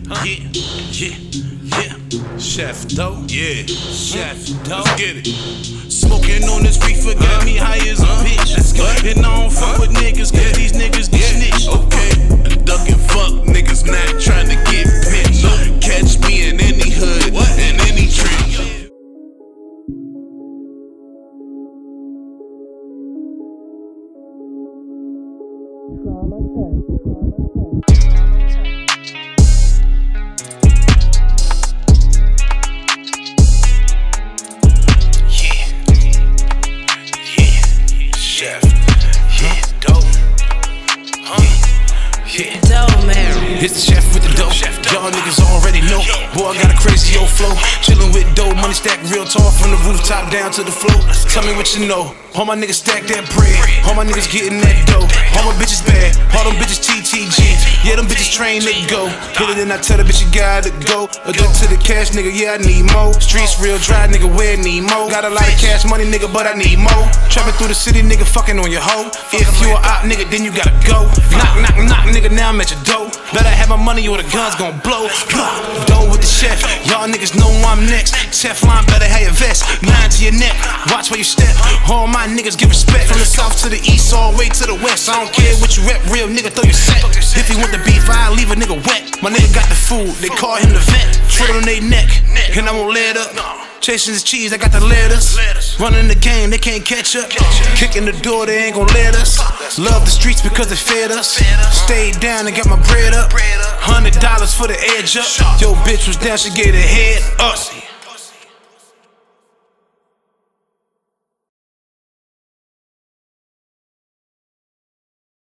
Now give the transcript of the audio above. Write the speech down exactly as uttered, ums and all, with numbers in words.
Yeah, yeah, yeah. Chef Doe, yeah, Chef Doe. Let's get it. Smoking on this reefer, got me high as a bitch. Let's go. And I don't fuck with niggas, cause these niggas get snitched. Okay, duck and fuck niggas not trying to get pinched. Catch me in any hood, in any tree. Chef, yeah, dope, huh? Yeah, dope, man. It's the chef with the dope. Y'all niggas already know. Boy, I got a crazy old flow. Chillin' with dope, money stacked real tall from the rooftop down to the floor. Tell me what you know. All my niggas stack that bread. All my niggas getting that dough. All my bitches bad. All them bitches T T G. Yeah, them bitches trained to go. Hit it and I tell the bitch you gotta go. Addicted to the cash, nigga. Yeah, I need more. Streets real dry, nigga. Where need more? Got a lot of cash money, nigga, but I need more. Trapping through the city, nigga. Fucking on your hoe. If you a op, nigga, then you gotta go. Knock, knock, knock, nigga. Now I'm at your door. Better have my money or the gun's gon' blow. Dough with the chef. Y'all niggas know I'm next. Teflon, better have your vest. Nine to your neck. Watch where you step. All my niggas give respect. From the south to the east, all the way to the west. I don't care what you rep, real nigga, throw your set. If he want the beef, I'll leave a nigga wet. My nigga got the food, they call him the vet. Foot on they neck, and I won't let up. Chasing his cheese, I got the letters. Running the game, they can't catch up. Kicking the door, they ain't gon' let us. Love the streets because they fed us. Stayed down and got my bread up. Hundred dollars for the edge up. Yo, bitch was down, she gave her head up.